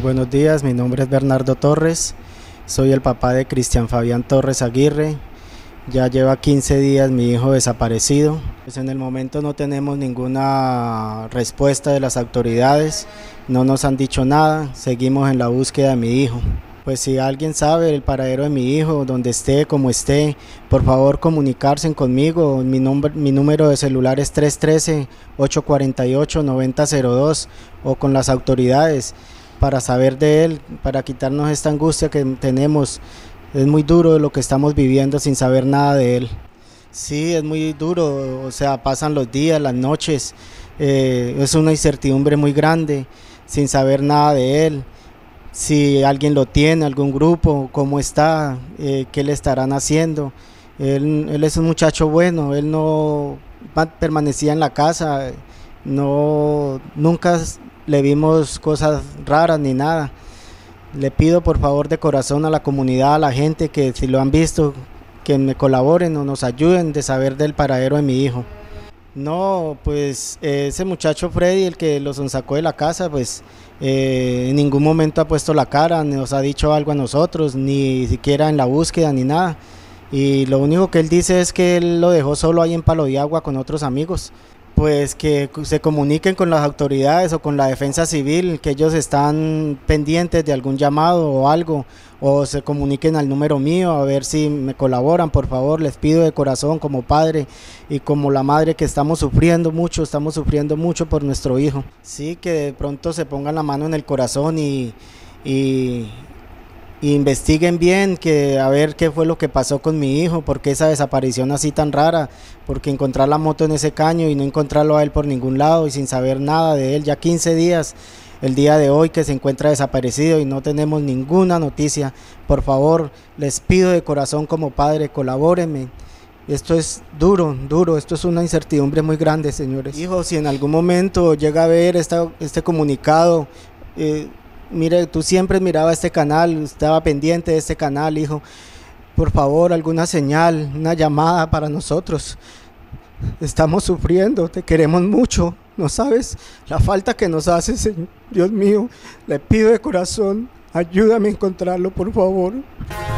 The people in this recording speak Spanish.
buenos días, mi nombre es Bernardo Torres, soy el papá de Cristian Fabián Torres Aguirre. Ya lleva 15 días mi hijo desaparecido. Pues en el momento no tenemos ninguna respuesta de las autoridades, no nos han dicho nada, seguimos en la búsqueda de mi hijo. Pues si alguien sabe el paradero de mi hijo, donde esté, como esté, por favor comunicarse conmigo. Mi número de celular es 313-848-9002 o con las autoridades para saber de él, para quitarnos esta angustia que tenemos. Es muy duro lo que estamos viviendo sin saber nada de él. Sí, es muy duro, o sea, pasan los días, las noches, es una incertidumbre muy grande sin saber nada de él. Si alguien lo tiene, algún grupo, cómo está, qué le estarán haciendo. Él es un muchacho bueno, él no permanecía en la casa, nunca le vimos cosas raras ni nada. Le pido por favor de corazón a la comunidad, a la gente que si lo han visto, que me colaboren o nos ayuden de saber del paradero de mi hijo. No, pues ese muchacho Freddy, el que los sacó de la casa, pues en ningún momento ha puesto la cara, ni nos ha dicho algo a nosotros, ni siquiera en la búsqueda ni nada. Y lo único que él dice es que él lo dejó solo ahí en Palo de Agua con otros amigos. Pues que se comuniquen con las autoridades o con la defensa civil, que ellos están pendientes de algún llamado o algo, o se comuniquen al número mío a ver si me colaboran, por favor, les pido de corazón como padre y como la madre que estamos sufriendo mucho por nuestro hijo. Sí, que de pronto se pongan la mano en el corazón y investiguen bien, que a ver qué fue lo que pasó con mi hijo, porque esa desaparición así tan rara, porque encontrar la moto en ese caño y no encontrarlo a él por ningún lado y sin saber nada de él, ya 15 días el día de hoy que se encuentra desaparecido y no tenemos ninguna noticia. Por favor, les pido de corazón como padre, colabórenme. Esto es duro, esto es una incertidumbre muy grande, señores. Hijo, si en algún momento llega a ver este comunicado, mire, tú siempre mirabas este canal, estaba pendiente de este canal, hijo. Por favor, alguna señal, una llamada para nosotros. Estamos sufriendo, te queremos mucho. No sabes la falta que nos hace, Señor. Dios mío, le pido de corazón, ayúdame a encontrarlo, por favor.